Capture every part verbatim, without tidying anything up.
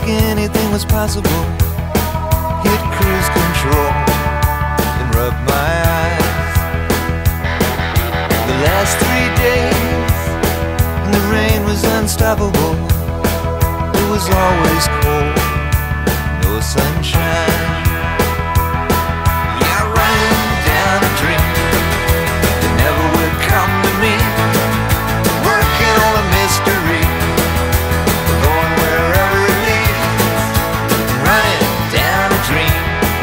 anything was possible. Hit cruise control and rub my eyes. The last three days and the rain was unstoppable. It was always cold, no sunshine. Yeah, running down a dream that never would come to me. Working on a mystery, going wherever it leads. Running down a dream.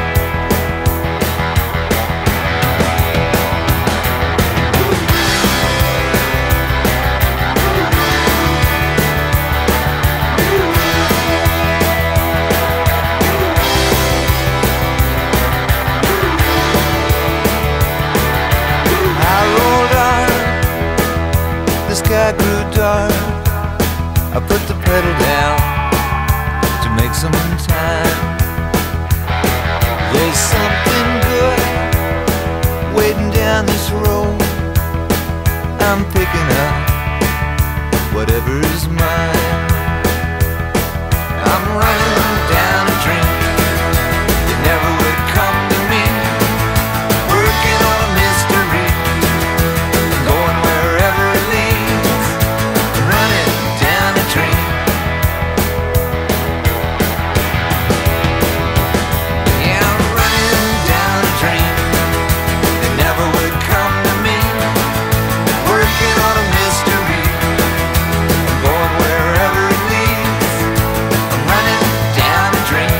The sky grew dark. I put the pedal down to make some time. There's something good waiting down this road. I'm picking up whatever's mine. I'm running down a dream that never would come to me. Working on a mystery, going wherever it leads. Running down a dream. Yeah, I'm running down a dream that never would come to me. Working on a mystery, going wherever it leads. I'm running down a dream.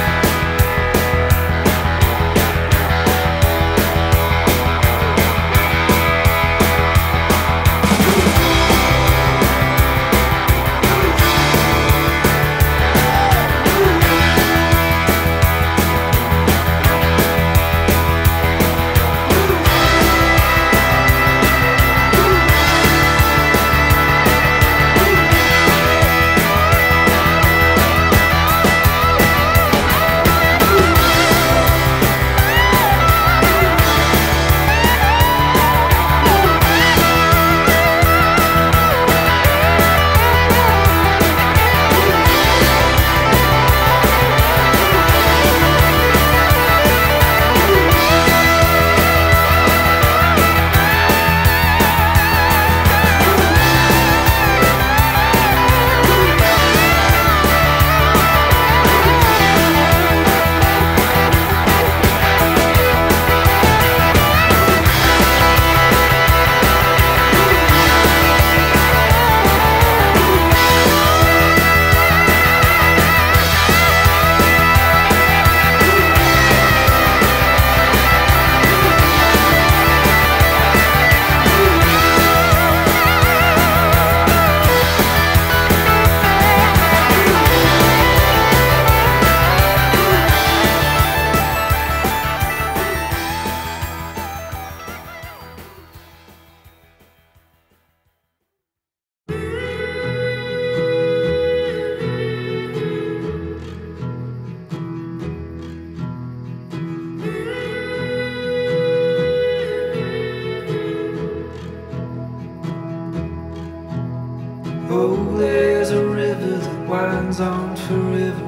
Oh, there's a river that winds on forever.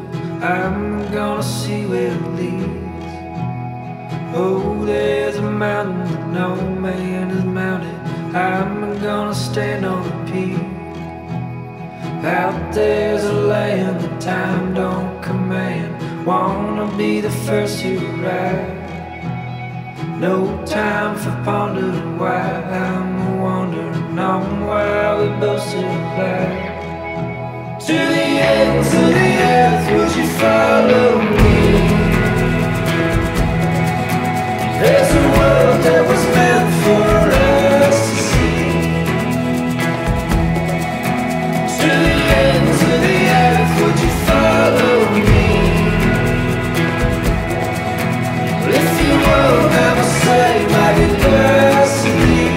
I'm gonna see where it leads. Oh, there's a mountain that no man has mounted. I'm gonna stand on the peak. Out there's a land that time don't command. Wanna be the first to arrive. No time for pondering why. I'm wandering on while we both still fly. To the ends of the earth, would you follow me? There's a world that was meant for us to see. To the ends of the earth, would you follow me? If you won't, I will say my goodbyes to thee.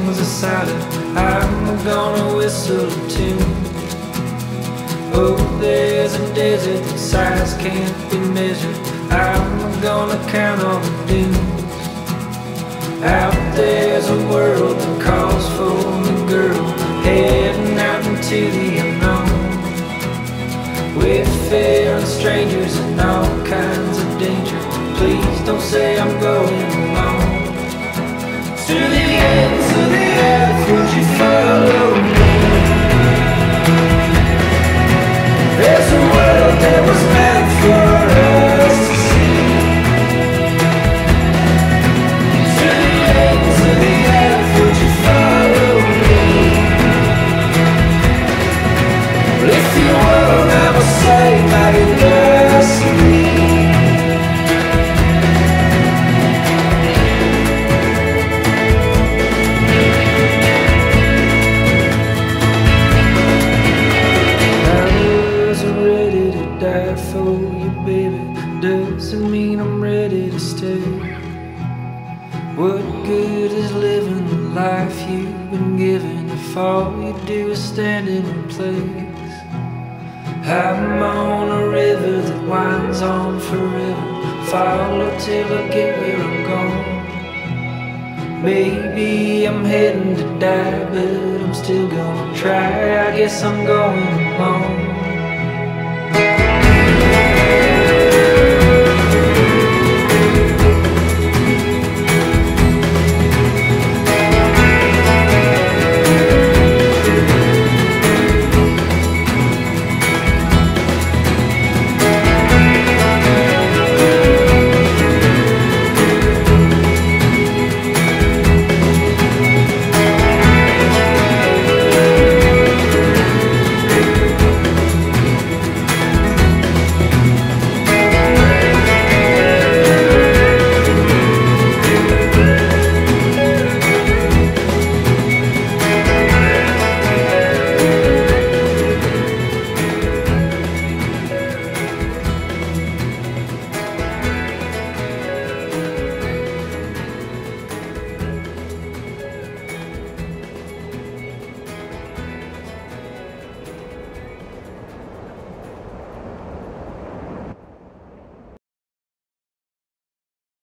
things decided, I'm gonna whistle a tune. Oh, there's a desert that size can't be measured, I'm gonna count all the dunes. Out there's a world that calls for me, girl, heading out into the unknown. Wayfaring strangers and all kinds of danger, please don't say I'm going alone. To the ends of the earth, would you follow me? There's a world that was meant for us to see. To the ends of the earth, would you follow me? If you will never say my university. Die for you, baby, doesn't mean I'm ready to stay. What good is living the life you've been given if all you do is stand in one place? I'm on a river that winds on forever, follow till I get where I'm going. Maybe I'm heading to die, but I'm still gonna try. I guess I'm going home.